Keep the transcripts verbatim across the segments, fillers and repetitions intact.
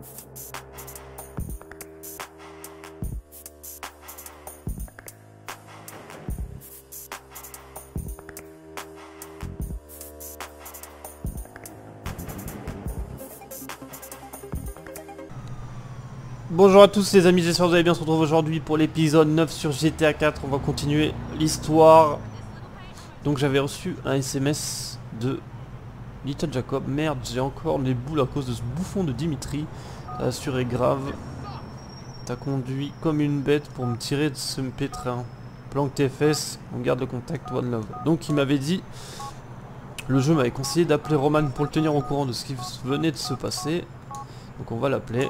Bonjour à tous les amis, j'espère que vous allez bien. On se retrouve aujourd'hui pour l'épisode neuf sur G T A quatre. On va continuer l'histoire. Donc j'avais reçu un S M S de Little Jacob. Merde, j'ai encore les boules à cause de ce bouffon de Dimitri. La assure est grave. T'as conduit comme une bête pour me tirer de ce pétrin. Planque tes fesses, on garde le contact, one love. Donc il m'avait dit, le jeu m'avait conseillé d'appeler Roman pour le tenir au courant de ce qui venait de se passer. Donc on va l'appeler.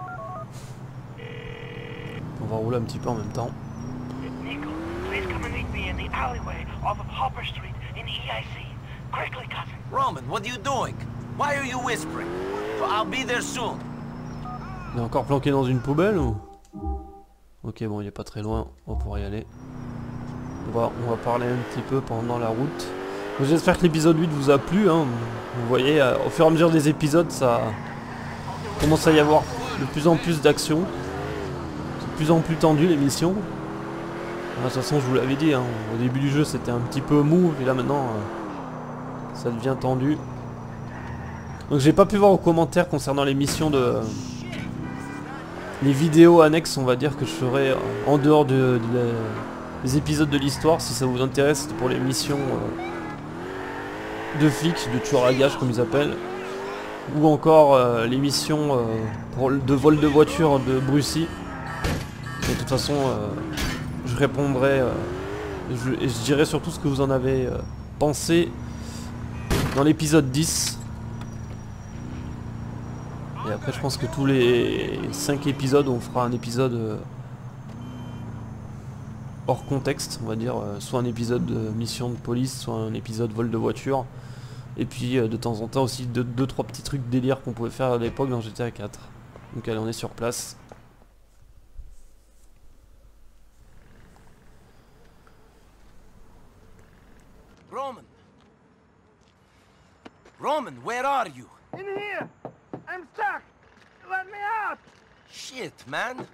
On va rouler un petit peu en même temps. Nico, please come and meet me in the alleyway off of Hopper Street in E I C. Quickly, cousin. Roman, what are you doing? Why are you whispering? I'll be there soon. Il est encore planqué dans une poubelle ou? Ok, bon, il est pas très loin, on va pouvoir y aller. On va, on va parler un petit peu pendant la route. J'espère que l'épisode huit vous a plu, hein. Vous voyez, euh, au fur et à mesure des épisodes, ça commence à y avoir de plus en plus d'action. De plus en plus tendu l'émission. De toute façon, je vous l'avais dit, hein, au début du jeu c'était un petit peu mou, et là maintenant euh, ça devient tendu. Donc j'ai pas pu voir aux commentaires concernant les missions de les vidéos annexes, on va dire, que je ferai en dehors de, de, de des épisodes de l'histoire. Si ça vous intéresse, pour les missions euh, de flics, de tueurs à gages comme ils appellent, ou encore euh, les missions euh, pour, de vol de voiture de Brucie. De toute façon, euh, je répondrai euh, je, et je dirai surtout ce que vous en avez euh, pensé dans l'épisode dix. Et après, je pense que tous les cinq épisodes, on fera un épisode euh, hors contexte, on va dire. Euh, soit un épisode de mission de police, soit un épisode vol de voiture. Et puis, euh, de temps en temps aussi, deux, deux trois petits trucs délire qu'on pouvait faire à l'époque dans G T A quatre. Donc allez, on est sur place. Roman! Roman, where are you? In here! I'm stuck! Let me out! Shit, man!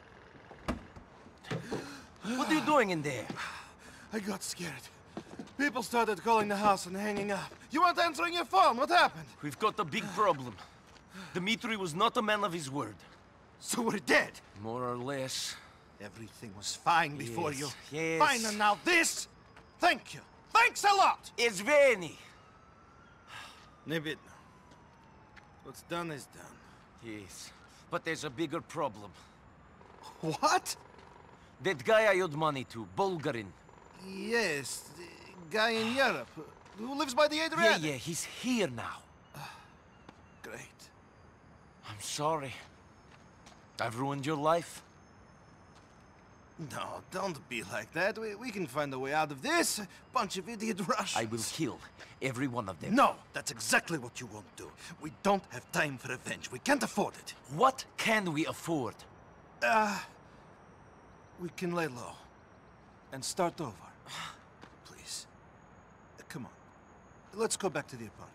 What are you doing in there? I got scared. People started calling the house and hanging up. You weren't answering your phone. What happened? We've got a big problem. Dmitri was not a man of his word. So we're dead. More or less. Everything was fine before Yes, you. yes. Fine, and now this? Thank you. Thanks a lot! It's Veni! Nibit. What's done is done. Yes, but there's a bigger problem. What? That guy I owed money to, Bulgarin. Yes, the guy in Europe who lives by the Yeah, Adriatic. yeah, he's here now. Great. I'm sorry. I've ruined your life. No, don't be like that. We, we can find a way out of this. Bunch of idiot Russians. I will kill every one of them. No, that's exactly what you won't do. We don't have time for revenge. We can't afford it. What can we afford? Uh, we can lay low and start over. Please. Uh, come on. Let's go back to the apartment.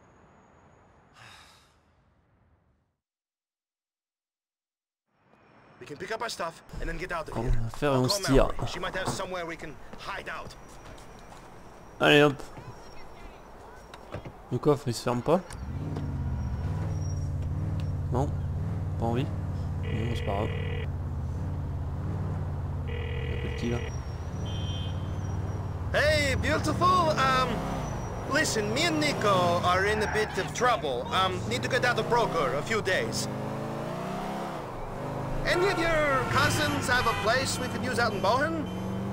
We can pick up our stuff and then get out of On here. va faire I'll un call stir. Mallory. She might have somewhere we can hide out. Allez hop. Le coffre il se ferme pas. Non, pas envie. Non, c'est pas grave. Le petit là. Hey, beautiful. Um, listen, me and Nico are in a bit of trouble. Um, need to get out of broker a few days. Any of your cousins have a place we could use out in Bohan?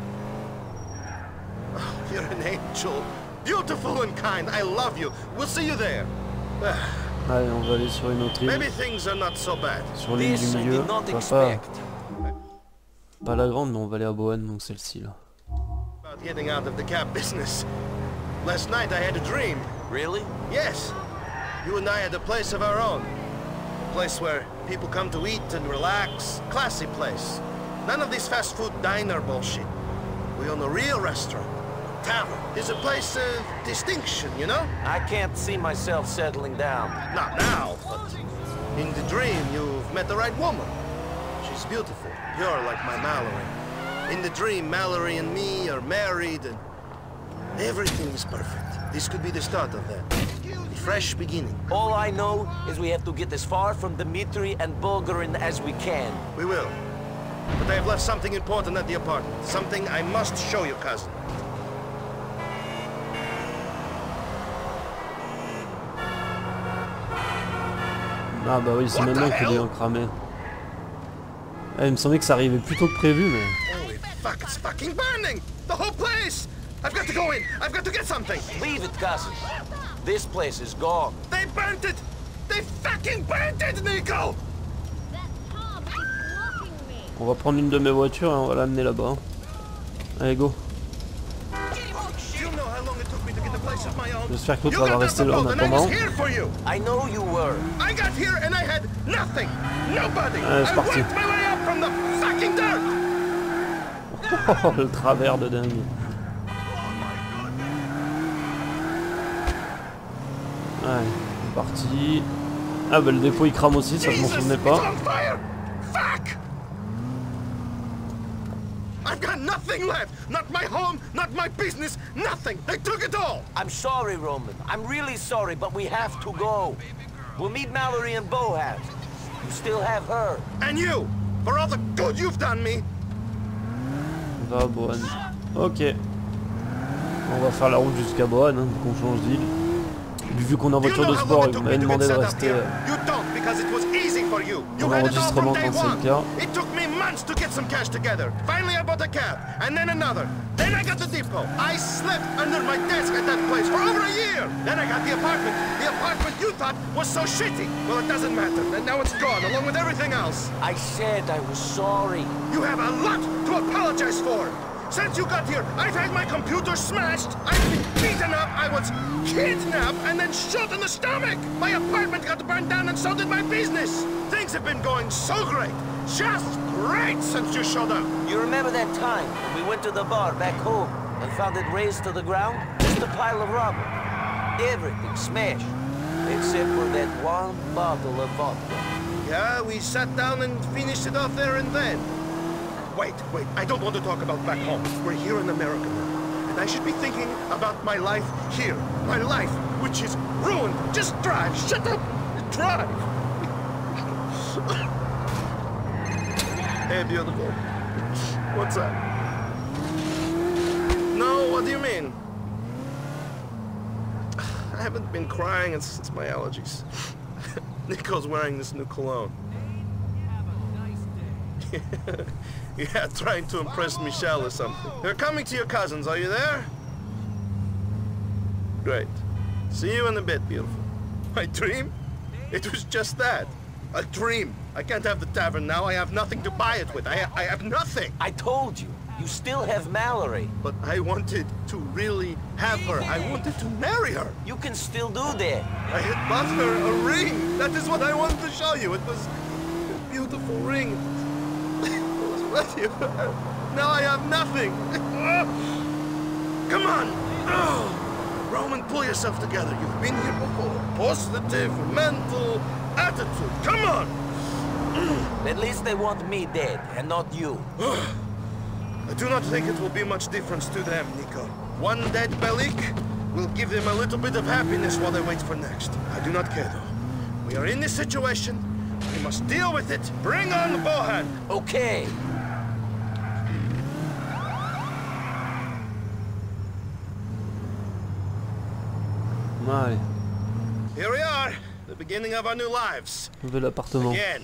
Oh, you're an angel. Beautiful and kind. I love you. We'll see you there. Allez, on va aller sur une autre île. Maybe things are not so bad. Sur l'île This du I milieu. did not Enfin, pas, expect. pas la grande, mais on va aller à Bohan, donc celle-ci là. About getting out of the cab business. Last night I had a dream. Really? Yes. You and I had a place of our own. A place where people come to eat and relax. Classy place. None of this fast food diner bullshit. We own a real restaurant. Tavern. It's a place of distinction, you know? I can't see myself settling down. Not now, but in the dream you've you've met the right woman. She's beautiful, pure like my Mallory. In the dream, Mallory and me are married and everything is perfect. This could be the start of that. A fresh beginning. All I know is we have to get as far from Dmitri and Bulgarin as we can. We will. But I have left something important at the apartment. Something I must show you, cousin. Ah bah oui, c'est maintenant que les ont cramé. Ah, il me semblait que ça arrivait plus tôt que prévu, mais... Holy fuck, it's fucking burning! The whole place! I've got to go in! I've got to get something! Leave it, cousin. This place is gone. They burnt it! They fucking burnt it, Nico! On va prendre une de mes voitures et on va l'amener là-bas. Allez, go. J'espère que l'autre va rester là en attendant. I know you were. I got here and I had nothing. Nobody. Allez, c'est parti. I worked my way up from the fucking dirt. Oh, le travers de dingue. Allez, c'est parti. Ah bah le dépôt il crame aussi, ça je m'en souvenais pas. Fuck! I've got nothing left! Not my home, not my business, nothing! They took it all! I'm sorry, Roman. I'm really sorry, but we have to go. We'll meet Mallory and Boaz. You still have her. And you! For all the good you've done me! Va à Bohan. Ok. On va faire la route jusqu'à Bohan, hein, qu'on change d'île. Vu qu'on est en voiture de sport, il m'avait demandé de rester euh, pour l'enregistrement quand c'est le cas. It took me months to get some cash together. Finally I bought a cab, and then another. Then I got the depot. I slept under my desk at that place for over a year. Then I got the apartment. The apartment you thought was so shitty. Well, it doesn't matter. And now it's gone, along with everything else. I said I was sorry. You have a lot to apologize for. Since you got here, I've had my computer smashed, I've been beaten up, I was kidnapped and then shot in the stomach! My apartment got burned down and so did my business! Things have been going so great, just great since you showed up! You remember that time when we went to the bar back home and found it razed to the ground? Just a pile of rubble. Everything smashed, except for that one bottle of vodka. Yeah, we sat down and finished it off there and then. Wait, wait, I don't want to talk about back home. We're here in America now. And I should be thinking about my life here. My life, which is ruined. Just drive, shut up, drive. Hey, beautiful. What's up? No, what do you mean? I haven't been crying, it's, it's my allergies. Nico's wearing this new cologne. Yeah, trying to impress Michelle or something. You're coming to your cousins, are you there? Great. See you in a bit, beautiful. My dream? It was just that. A dream. I can't have the tavern now. I have nothing to buy it with. I, I have nothing. I told you. You still have Mallory. But I wanted to really have her. I wanted to marry her. You can still do that. I had bought her a ring. That is what I wanted to show you. It was a beautiful ring. Now I have nothing. Come on. Oh. Roman, pull yourself together. You've been here before. Positive, mental attitude. Come on. At least they want me dead, and not you. I do not think it will be much difference to them, Nico. One dead Belik will give them a little bit of happiness while they wait for next. I do not care, though. We are in this situation. We must deal with it. Bring on the Bohan. Okay. Allez. Here we are, the beginning of our new lives. Nouvel appartement. Again.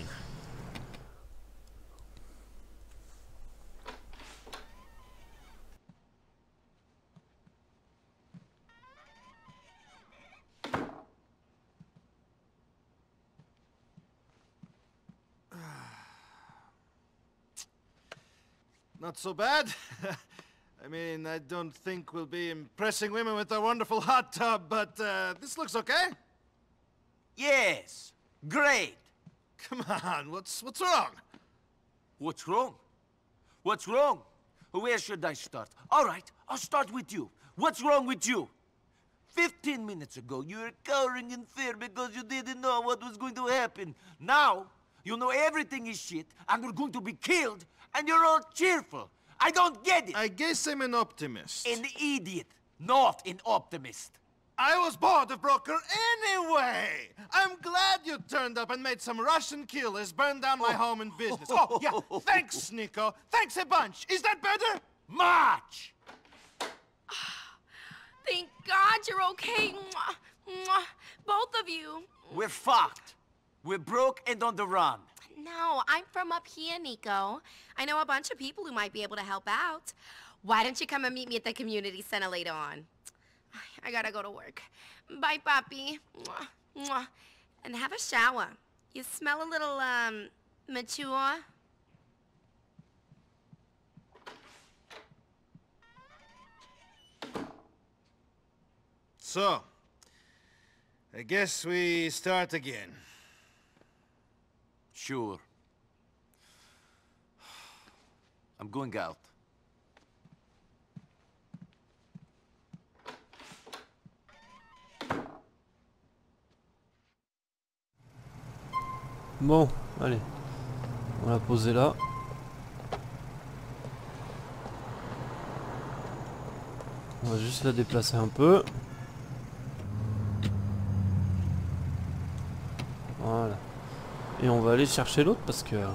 Not so bad. I mean, I don't think we'll be impressing women with our wonderful hot tub, but uh, this looks okay. Yes. Great. Come on, what's what's wrong? What's wrong? What's wrong? Where should I start? All right, I'll start with you. What's wrong with you? Fifteen minutes ago, you were cowering in fear because you didn't know what was going to happen. Now, You know everything is shit, and we're going to be killed, and you're all cheerful. I don't get it. I guess I'm an optimist. An idiot, not an optimist. I was bored of Broker anyway! I'm glad you turned up and made some Russian killers burn down my home and business. Oh, yeah, thanks, Nico. Thanks a bunch. Is that better? March! Thank God you're okay. Mwah, mwah. Both of you. We're fucked. We're broke and on the run. No, I'm from up here, Nico. I know a bunch of people who might be able to help out. Why don't you come and meet me at the community center later on? I gotta go to work. Bye, Papi. Mwah, mwah. And have a shower. You smell a little, um, mature. So, I guess we start again. Sure. I'm going out. Bon, allez. On va poser là. On va juste la déplacer un peu. Voilà. Et on va aller chercher l'autre parce que...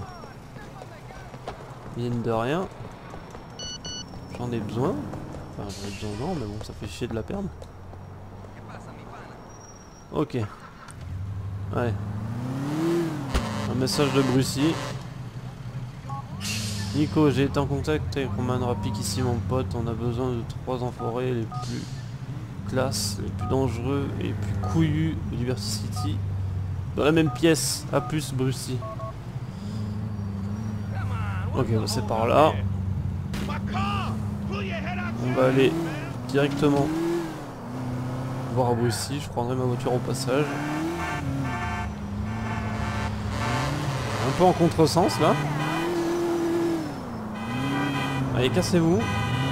mine de rien. J'en ai besoin. Enfin, j'en ai besoin non, mais bon, ça fait chier de la perdre. Ok. Allez. Un message de Brucie. Nico, j'ai été en contact avec Roman Rapik ici, mon pote. On a besoin de trois enfoirés les plus classes, les plus dangereux et les plus couillus de Liberty City. Dans la même pièce. A plus, Brucie. Ok, bah c'est par là. On va aller directement voir Brucie. Je prendrai ma voiture au passage. Un peu en contresens là. Allez, cassez-vous.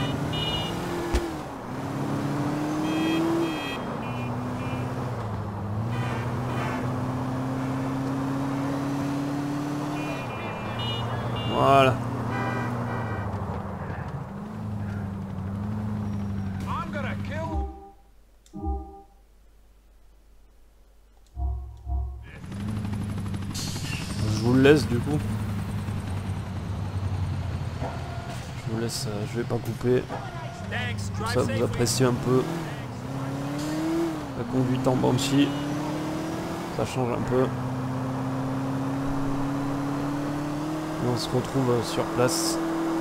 Voilà. Je vous le laisse du coup. Je vous laisse, euh, je vais pas couper. Comme ça vous appréciez un peu la conduite en Banshee. Ça change un peu. Et on se retrouve euh, sur place.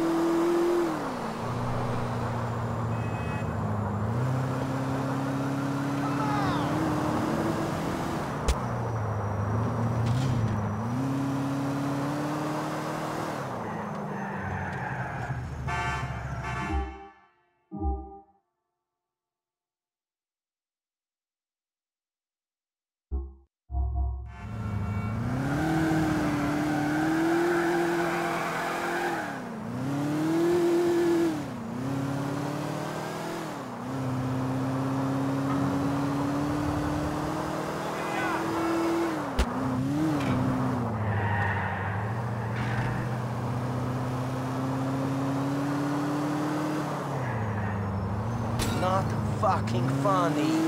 Not fucking funny.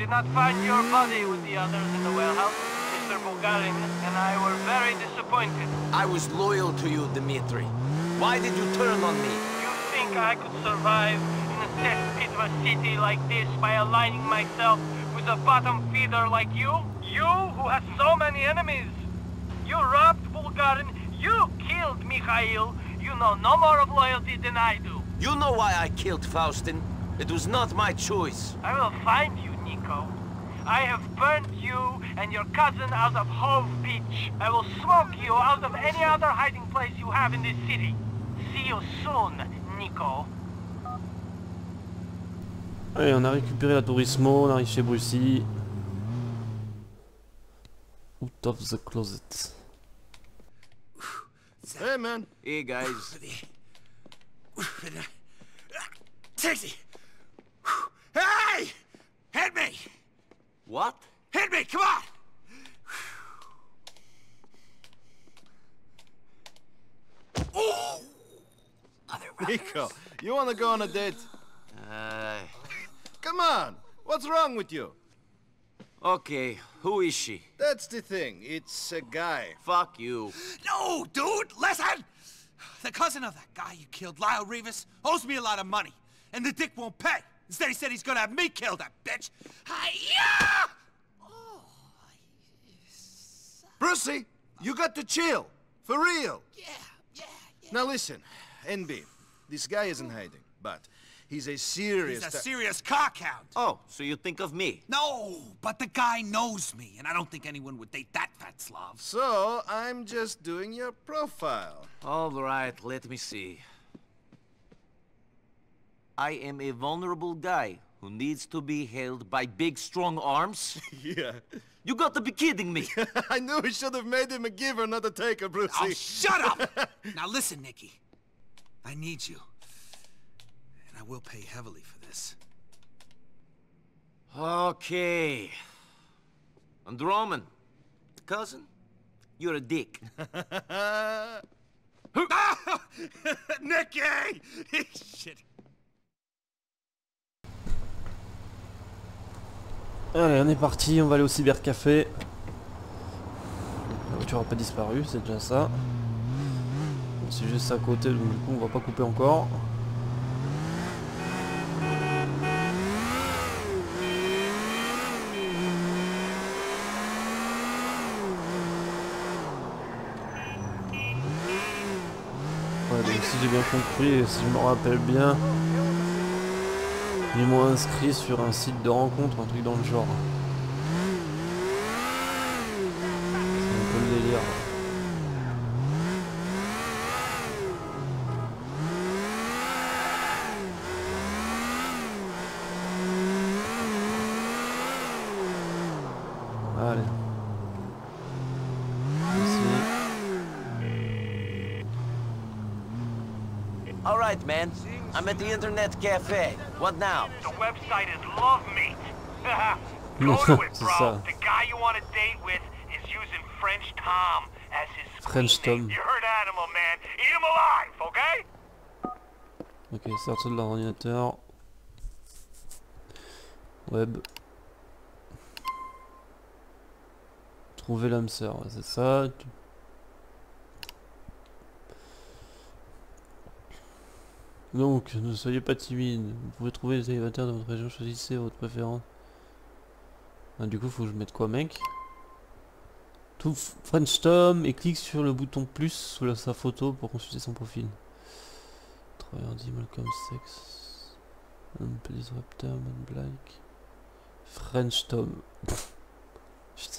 did not find your body with the others in the warehouse. Mister Bulgarin and I were very disappointed. I was loyal to you, Dmitri. Why did you turn on me? You think I could survive in a cesspit of a city like this by aligning myself with a bottom feeder like you? You, who has so many enemies. You robbed Bulgarin, you killed Mikhail. You know no more of loyalty than I do. You know why I killed Faustin? It was not my choice. I will find you, Nico. I have burnt you and your cousin out of Hove Beach. I will smoke you out of any other hiding place you have in this city. See you soon, Nico. Allez, on a récupéré la Turismo, on arrive chez Brucie. Out of the closet. Hey, man. Hey, guys. Taxi! Hey! Hit me! What? Hit me! Come on! Oh! Nico, you want to go on a date? Uh... Come on! What's wrong with you? Okay, who is she? That's the thing. It's a guy. Fuck you. No, dude! Listen! The cousin of that guy you killed, Lyle Rivas, owes me a lot of money. And the dick won't pay. Instead, he said he's gonna have me kill that bitch. Hi-ya! Oh, Brucey, you got to chill. For real. yeah, yeah, yeah. Now listen, N B, this guy isn't hiding, but he's a serious... He's a ta- serious cockhound. Oh, so you think of me? No, but the guy knows me, and I don't think anyone would date that fat Slav. So, I'm just doing your profile. All right, let me see. I am a vulnerable guy who needs to be held by big, strong arms. Yeah. You got to be kidding me. I knew we should have made him a giver, not a taker, Brucey. Oh, shut up! Now listen, Nicky. I need you. And I will pay heavily for this. Okay. And Roman, cousin, you're a dick. Nicky! Shit. Allez, on est parti, on va aller au cybercafé. La voiture n'a pas disparu, c'est déjà ça. C'est juste à côté, donc du coup on va pas couper encore. Ouais, donc si j'ai bien compris, si je me rappelle bien, ils m'ont inscrit sur un site de rencontre, un truc dans le genre. C'est un peu le délire. Allez. All right, man. I'm at the internet cafe. What now? The website is Love Meet. Go to it, C'est bro. ça. The guy you want to date with is using French Tom as his French screen name. Tom. You heard Animal, man. Eat him alive, okay? Ok, sortir de l'ordinateur. Web. Trouver l'âme sœur, ouais, c'est ça. Tu- Donc, ne soyez pas timide. Vous pouvez trouver les élévateurs de votre région. Choisissez votre préférence. Ah, du coup, faut que je mette quoi, mec? Tout French Tom et clique sur le bouton plus sous la- sa photo pour consulter son profil. Travailleur dit Malcolm Sex. Un Police Raptor, Man Black. French Tom. Putain.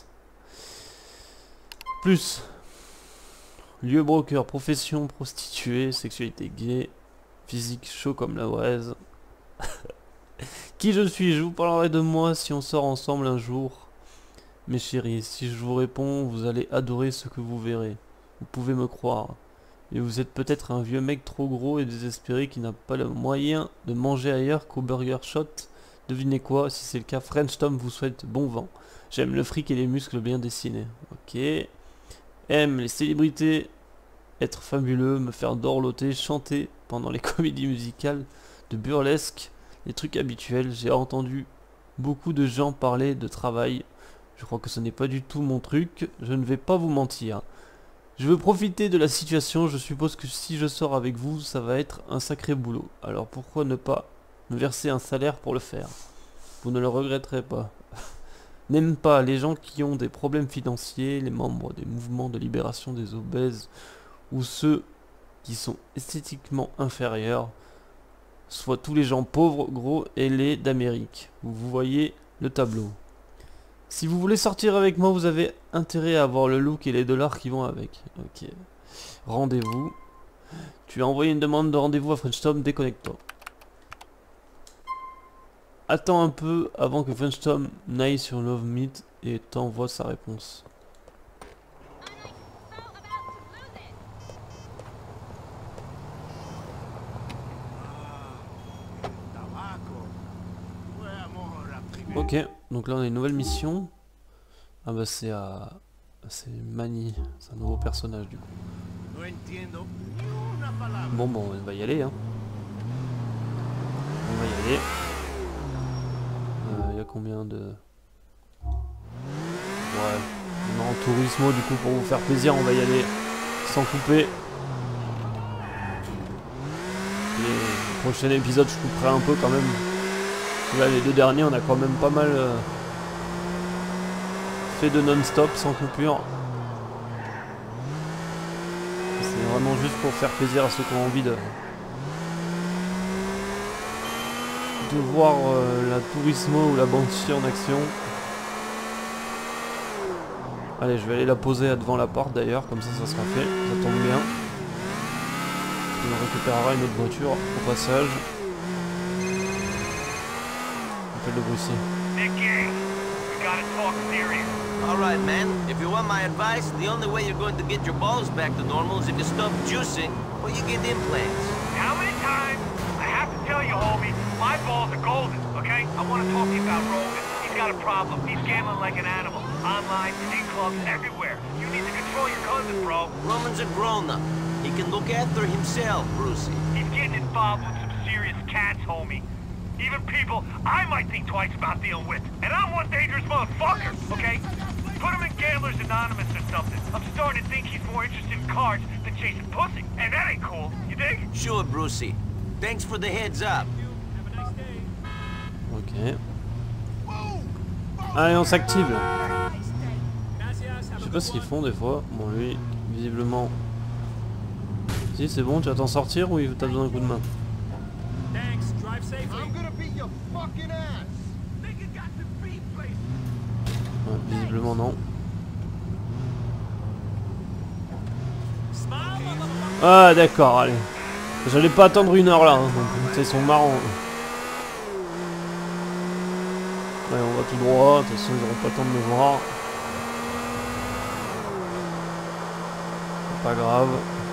Plus. Lieu broker, profession prostituée, sexualité gay. Physique chaud comme la braise. Qui je suis? Je vous parlerai de moi si on sort ensemble un jour. Mes chéris, si je vous réponds, vous allez adorer ce que vous verrez. Vous pouvez me croire. Et vous êtes peut-être un vieux mec trop gros et désespéré qui n'a pas le moyen de manger ailleurs qu'au Burger Shot. Devinez quoi? Si c'est le cas, French Tom vous souhaite bon vent. J'aime le fric et les muscles bien dessinés. Ok. Aime les célébrités. Être fabuleux, me faire dorloter, chanter pendant les comédies musicales de burlesque, les trucs habituels. J'ai entendu beaucoup de gens parlaient de travail. Je crois que ce n'est pas du tout mon truc, je ne vais pas vous mentir. Je veux profiter de la situation, je suppose que si je sors avec vous, ça va être un sacré boulot. Alors pourquoi ne pas me verser un salaire pour le faire? Vous ne le regretterez pas. N'aime pas les gens qui ont des problèmes financiers, les membres des mouvements de libération des obèses, ou ceux qui sont esthétiquement inférieurs, soit tous les gens pauvres, gros et laids d'Amérique. Vous voyez le tableau. Si vous voulez sortir avec moi, vous avez intérêt à avoir le look et les dollars qui vont avec. Ok. Rendez-vous. Tu as envoyé une demande de rendez-vous à French Tom, déconnecte-toi. Attends un peu avant que French Tom n'aille sur Love Meet et t'envoie sa réponse. Ok, donc là on a une nouvelle mission. Ah bah c'est à... c'est Manny, c'est un nouveau personnage du coup. Bon bon, on va y aller hein. On va y aller. Il euh, y a combien de... Ouais, on est en tourismo du coup pour vous faire plaisir, on va y aller sans couper. Et le prochain épisode je couperai un peu quand même. Là les deux derniers on a quand même pas mal euh, fait de non-stop sans coupure. C'est vraiment juste pour faire plaisir à ceux qui ont envie de de voir euh, la Turismo ou la Banshee en action. Allez, je vais aller la poser devant l'appart d'ailleurs, comme ça ça sera fait, ça tombe bien. On récupérera une autre voiture au passage. Le Brucey. Nicky, we gotta talk serious. Alright, man. If you want my advice, the only way you're going to get your balls back to normal is if you stop juicing or you get implants. How many times I have to tell you, homie, my balls are golden, okay? I want to talk to you about Rogan. He's got a problem. He's gambling like an animal. Online, in clubs, everywhere. You need to control your cousin, bro. Roman's a grown-up. He can look after himself, Brucey. He's getting involved with some serious cats, homie. Even people I might think twice about dealing with. And I'm one dangerous motherfucker, okay? Put him in Gamblers Anonymous or something. I'm starting to think he's more interested in cards than chasing pussy. And that ain't cool, you dig? Sure, Brucey. Thanks for the heads up. Ok. Allez, on s'active là. Je sais pas ce qu'ils font des fois. Bon, lui, visiblement... Si, c'est bon, tu vas t'en sortir ou t'as besoin d'un coup de main? Ouais, visiblement non. Ah d'accord, allez. J'allais pas attendre une heure là, hein, donc ils sont marrants. Allez, on va tout droit, de toute façon ils n'auront pas le temps de me voir. Pas grave.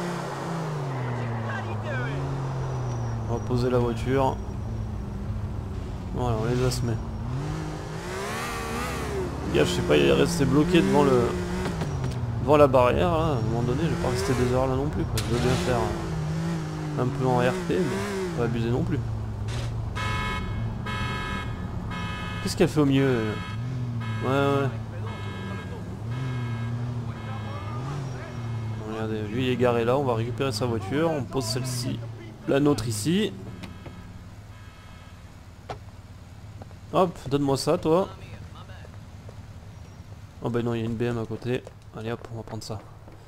On va poser la voiture. Voilà, on les assomme. Gars, je sais pas, il est resté bloqué devant le devant la barrière là. À un moment donné, je vais pas rester des heures là non plus quoi. Je veux bien faire un peu en R P, mais pas abuser non plus. Qu'est-ce qu'elle fait au milieu? Ouais ouais. Regardez, lui il est garé là, on va récupérer sa voiture, on pose celle-ci, la nôtre ici. Hop, donne-moi ça toi. Oh bah non, il y a une B M à côté. Allez hop, on va prendre ça.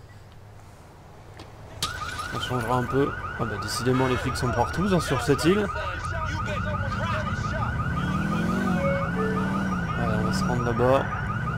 On changera un peu. Ah bah décidément les flics sont partout hein, sur cette île. Allez, on va se rendre là-bas.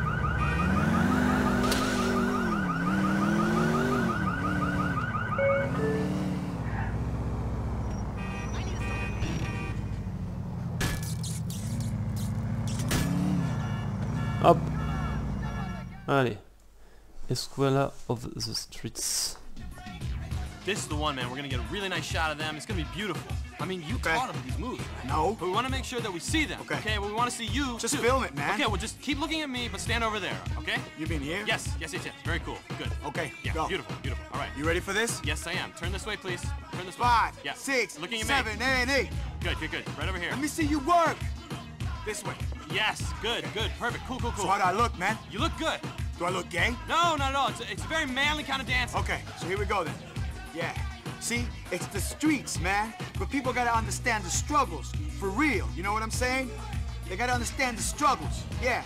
Hop. Allez. Escuela of the Streets. This is the one, man. We're gonna get a really nice shot of them. It's gonna be beautiful. I mean, you Okay. taught them these moves. No. But we want to make sure that we see them. Okay. Okay. Well, we want to see you. Just too. film it, man. Okay. Well, just keep looking at me, but stand over there. Okay. You mean here? Yes. Yes. Yes. Yes. Very cool. Good. Okay, Yeah. go. Beautiful. Beautiful. All right. You ready for this? Yes, I am. Turn this way, please. Turn this way. Five, Yeah. six, Looking at seven, me. and eight. Good. Good. Good. Right over here. Let me see you work. This way. Yes, good, good, perfect, cool, cool, cool. So how do I look, man? You look good. Do I look gay? No, not at all. It's a, it's a very manly kind of dance. Okay, so here we go then. Yeah. See, it's the streets, man. But people gotta understand the struggles. For real, you know what I'm saying? They gotta understand the struggles. Yeah.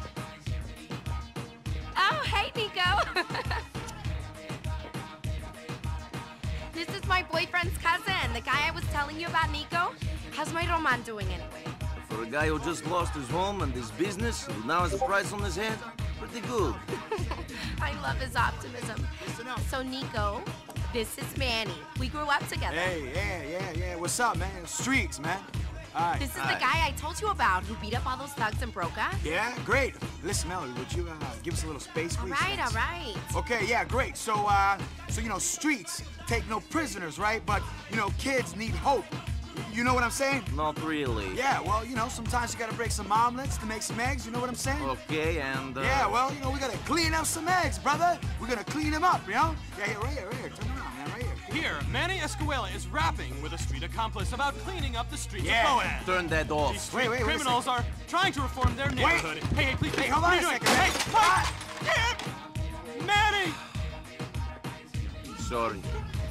Oh, hey, Nico. This is my boyfriend's cousin, the guy I was telling you about, Nico. How's my Roman doing anyway? For a guy who just lost his home and his business, who now has a price on his head, pretty good. I love his optimism. Listen up. So, Nico, this is Manny. We grew up together. Hey, yeah, yeah, yeah. What's up, man? Streets, man. All right. This is all the right. guy I told you about who beat up all those thugs in Broca. Yeah, great. Listen, Melody, would you uh, give us a little space, All please? right, all Thanks. right. Okay, yeah, great. So, uh, so you know, streets take no prisoners, right? But you know, kids need hope. You know what I'm saying? Not really. Yeah, well, you know, sometimes you gotta break some omelets to make some eggs. You know what I'm saying? Okay, and... Uh, Yeah, well, you know, we gotta clean up some eggs, brother. We're gonna clean them up, you know? Yeah, here, right here, right here. Turn around, man, right here. Here, Manny Escuela is rapping with a street accomplice about cleaning up the streets Yeah. of Boaz. Turn that These off. street Wait, wait, wait a criminals are trying to reform their neighborhood. Hey, hey, please, Hey, please, hold what on are you a doing? second, man. Hey, Ah! hey, Manny! Sorry.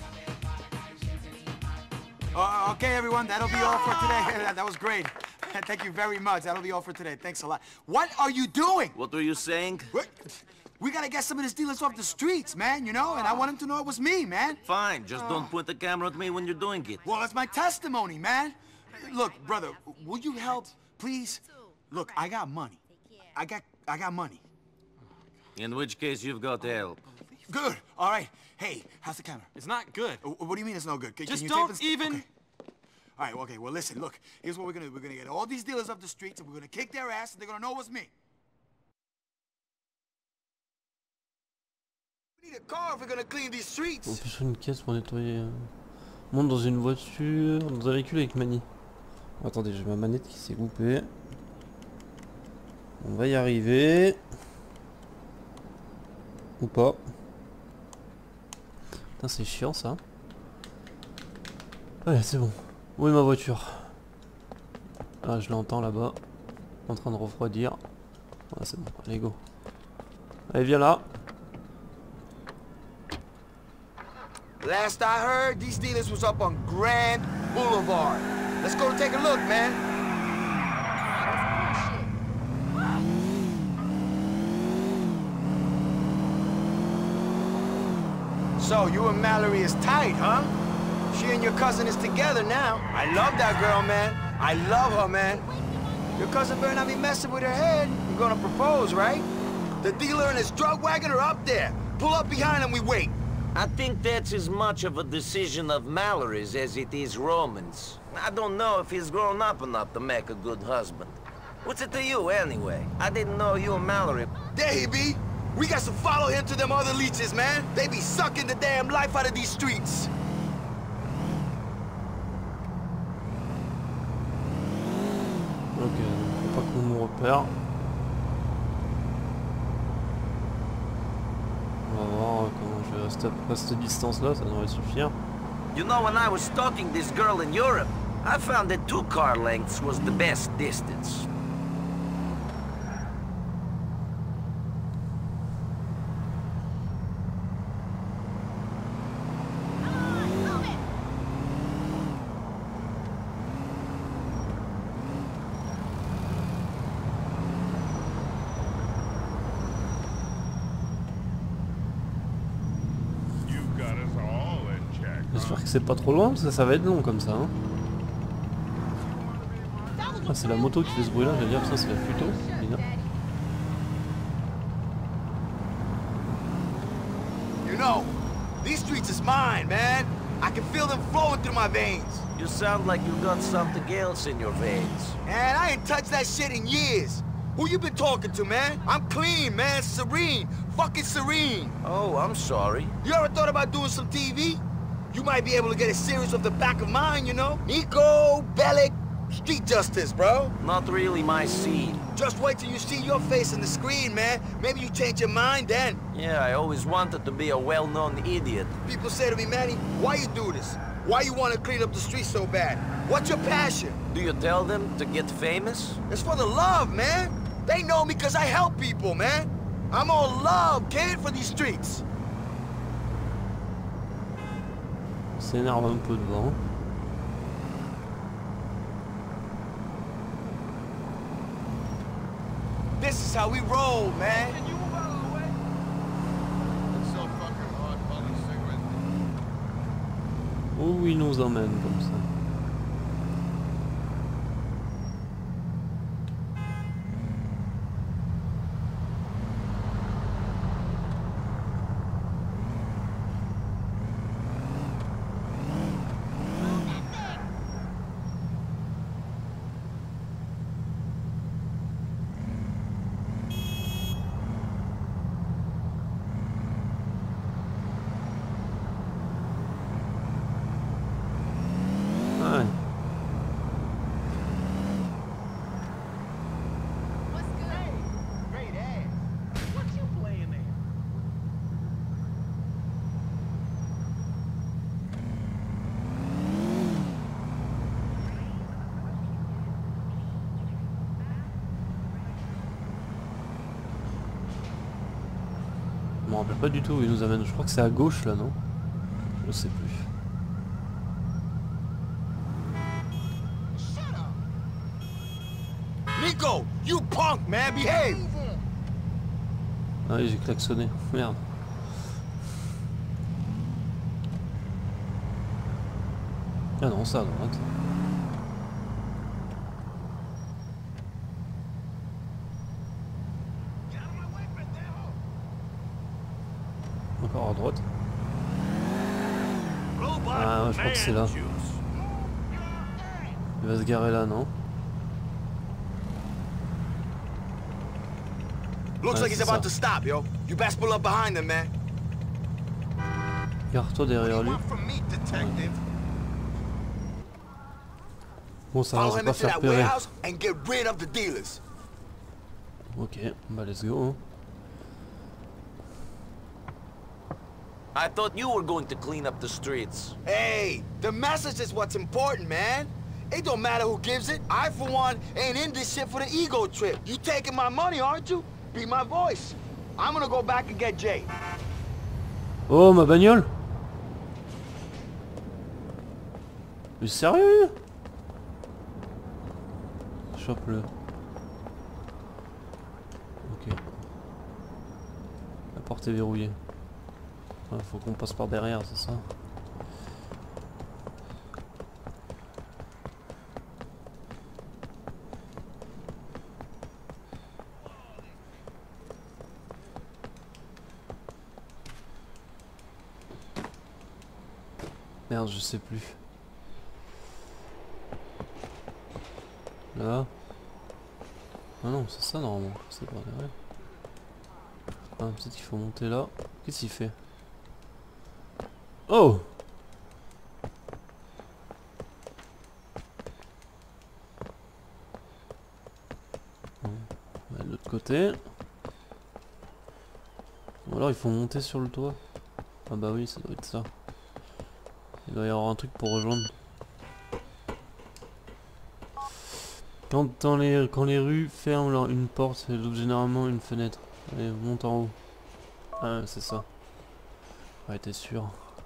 Uh, okay, everyone, that'll be all for today. That was great. Thank you very much. That'll be all for today. Thanks a lot. What are you doing? What were you saying? What? We gotta get some of these dealers off the streets, man, you know? And I want them to know it was me, man. Fine, just don't point the camera at me when you're doing it. Well, that's my testimony, man. Look, brother, will you help, please? Look, I got money. I got, I got money. In which case, you've got help. Good. All right. Hey, how's the camera? It's not good. Uh, What do you mean it's no good? Can, Just can you don't tape this? even- Okay. All right, okay, well, listen, look. Here's what we're gonna do. We're gonna get all these dealers off the streets, and we're gonna kick their ass, and they're gonna know it was me. We need a car if we're gonna clean these On streets. peut sur une caisse pour nettoyer. euh, On monte dans une voiture, dans un véhicule avec Manny. Oh, attendez, j'ai ma manette qui s'est coupée. On va y arriver. Ou pas. Putain, c'est chiant ça. Ouais, c'est bon. Où est ma voiture? Ah, je l'entends là-bas. En train de refroidir. Ah, c'est bon. Allez, go. Allez, viens là. Last I heard, these dealers was up on Grand Boulevard. Let's go take a look, man. So, you and Mallory is tight, huh? She and your cousin is together now. I love that girl, man. I love her, man. Your cousin better not be messing with her head. You're gonna propose, right? The dealer and his drug wagon are up there. Pull up behind and we wait. I think that's as much of a decision of Mallory's as it is Roman's. I don't know if he's grown up enough to make a good husband. What's it to you, anyway? I didn't know you and Mallory... There he be. We got to follow him to them other leeches, man. They be sucking the damn life out of these streets. Ok, faut pas qu'on nous repère. On va voir comment je vais rester à cette distance là, ça devrait suffire. You know, when I was stalking this girl in Europe, I found that two car lengths was the best distance. J'espère que c'est pas trop loin parce que ça va être long comme ça. Hein. Ah, c'est la moto qui fait ce bruit là, j'allais dire ça c'est la futo. You know, these streets is mine, man. I can feel them flowing through my veins. You sound like you got something else in your veins. Man, I ain't touched that shit in years. Who you been talking to, man? I'm clean, man. Serene. Fucking serene. Oh, I'm sorry. You ever thought about doing some T V? You might be able to get a series of the back of mine, you know? Nico, Bellic, street justice, bro. Not really my scene. Just wait till you see your face on the screen, man. Maybe you change your mind then. Yeah, I always wanted to be a well-known idiot. People say to me, Manny, why you do this? Why you want to clean up the streets so bad? What's your passion? Do you tell them to get famous? It's for the love, man. They know me because I help people, man. I'm all love, kid, for these streets. S'énerve un peu devant. This is how we roll, man. Où il nous emmène comme ça. Je me rappelle pas du tout où il nous amène. Je crois que c'est à gauche là, non? Je sais plus. Nico, you punk, man, behave. Ah oui, j'ai klaxonné. Merde. Ah non, ça à droite. Encore à droite. Ah ouais, je crois que c'est là. Il va se garer là, non? Looks Ouais, like he's c'est about ça. to stop, yo. You best pull up behind him, man. Gare-toi derrière lui. Bon, ça va, on Follow va him pas into faire that périr. warehouse and get rid of the dealers. Ok, bah let's go. Hein. I thought you were going to clean up the streets. Hey, the message is what's important, man. It don't matter who gives it. I, for one, ain't in this shit for the ego trip. You taking my money, aren't you? Be my voice. I'm gonna go back and get Jay. Oh, ma bagnole! Mais sérieux? Chope-le. Ok. La porte est verrouillée. Ouais, faut qu'on passe par derrière, c'est ça? Merde, je sais plus. Là. Ah non, c'est ça normalement. C'est par derrière. Ah, peut-être qu'il faut monter là. Qu'est-ce qu'il fait? Oh! Bon, on va de l'autre côté. Ou alors il faut monter sur le toit. Ah bah oui, ça doit être ça. Il doit y avoir un truc pour rejoindre. Quand, dans les, quand les rues ferment leur, une porte, c'est généralement une fenêtre. Allez, monte en haut. Ah, c'est ça. Ouais, t'es sûr.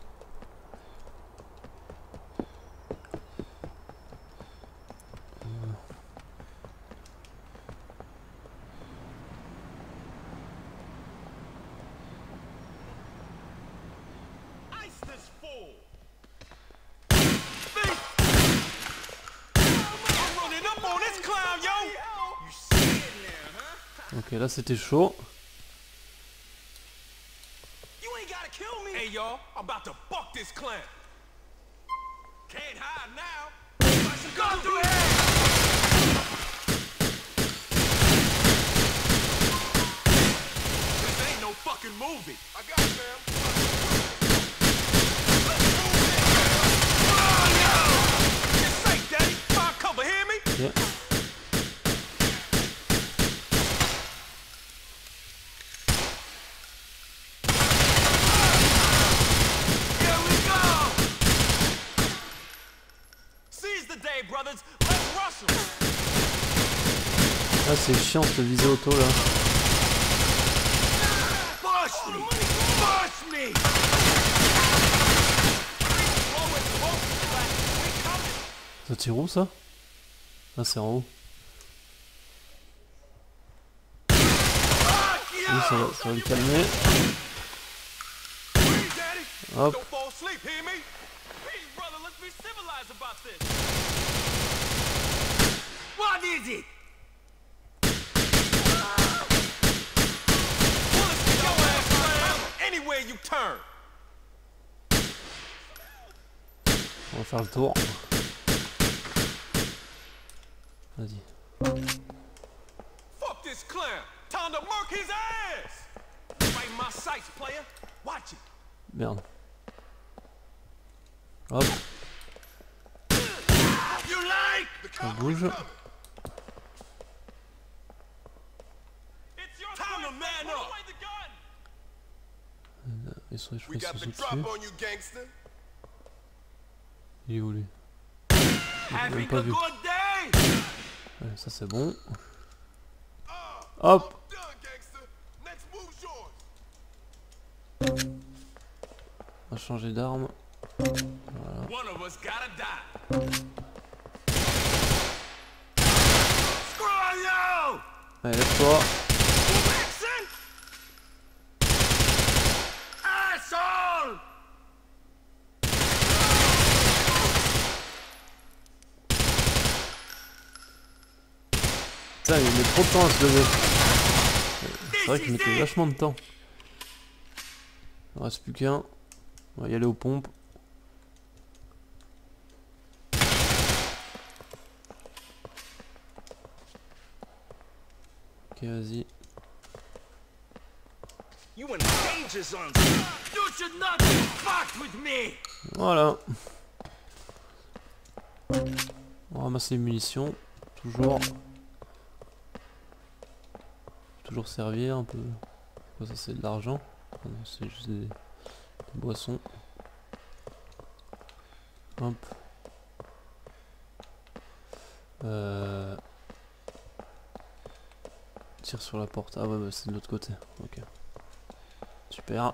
Ok, là c'était chaud. Hey y'all, I'm about to buck this clown. Can't hide now. Go through here. This ain't no fucking movie. I got it, man. Let's move it. Oh no! You're safe, Daddy. Find cover, hear me? Yeah. Ah c'est chiant ce visée auto là. Ça tire où ça? Ah c'est en haut. Oui, ça va, ça va le calmer. Hop. What is it? Anywhere you turn. On va faire le tour. Vas-y. Fuck this clown. Time to murk his ass. Right in my sights, player. Watch it. Merde. Hop. You like? On bouge. It's your time to man up. Ils sont, je crois We qu'ils got sont the dessus. drop on you, gangster. Il est où lui? Having pas a vu. good day. Ouais, ça c'est bon. Hop. Done, gangster. Next move's yours. On va changer d'arme. Voilà. One of us gotta die. Screw you! Allez, lève-toi. Vixen! Asshole! Putain, il met trop de temps à se lever. C'est vrai qu'il mettait vachement de temps. Il ne reste plus qu'un. On va y aller aux pompes. Ok, vas-y. You in danger zone. You should not be fucked with me. Voilà. On ramasse les munitions. Toujours. Toujours servir un peu. Quoi, ça c'est de l'argent. C'est juste des, des boissons. Hop. Euh... Tire sur la porte. Ah ouais, bah, c'est de l'autre côté. Ok. Super.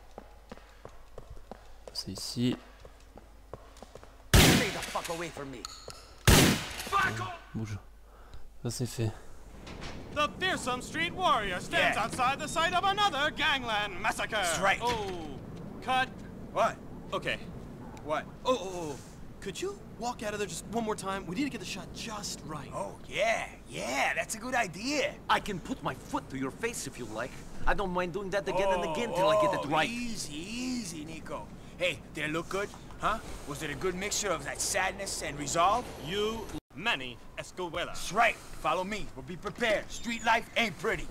C'est ici. Stay the fuck away from me. Bouge. Ça c'est fait. The fearsome street warrior stands Yeah. outside the site of another gangland massacre. That's right. Oh, cut. What? Okay. What? Oh, oh, oh. Could you walk out of there just one more time? We need to get the shot just right. Oh, yeah, yeah, that's a good idea. I can put my foot to your face if you like. I don't mind doing that again and again till I get it Oh, right. Easy, easy, Nico. Hey, did it look good? Huh? Was it a good mixture of that sadness and resolve? You, Manny Escuela. That's right. Follow me. We'll be prepared. Street life ain't pretty.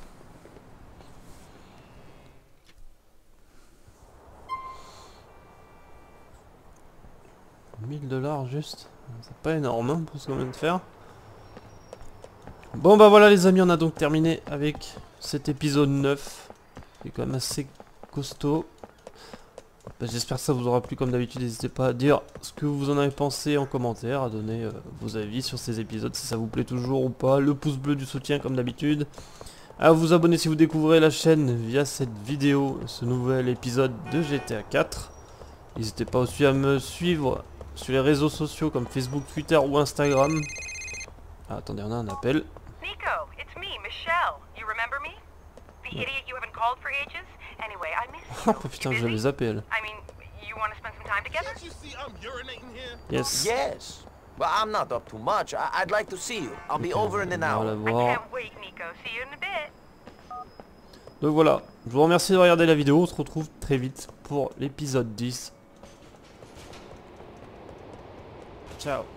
mille dollars juste. C'est pas énorme hein, pour ce qu'on vient de faire. Bon bah voilà les amis, on a donc terminé avec cet épisode neuf. Qui est quand même assez costaud. Bah, j'espère que ça vous aura plu comme d'habitude. N'hésitez pas à dire ce que vous en avez pensé en commentaire. À donner euh, vos avis sur ces épisodes. Si ça vous plaît toujours ou pas. Le pouce bleu du soutien comme d'habitude. À vous abonner si vous découvrez la chaîne via cette vidéo. Ce nouvel épisode de G T A quatre. N'hésitez pas aussi à me suivre sur les réseaux sociaux comme Facebook, Twitter ou Instagram. Ah, attendez, on a un appel. Nico, it's me, Michelle. You remember me? The idiot you haven't called for ages? Anyway, I miss you. Oh putain, je les appelle. I mean, you want to spend some time together? Can't you see I'm urinating here? Yes. Yes. Well, I'm not up too much. I I'd like to see you. I'll be Ok, over in an on va la hour. I voir. can't wait, Nico. See you in a bit. Donc voilà, je vous remercie de regarder la vidéo. On se retrouve très vite pour l'épisode dix. Ciao.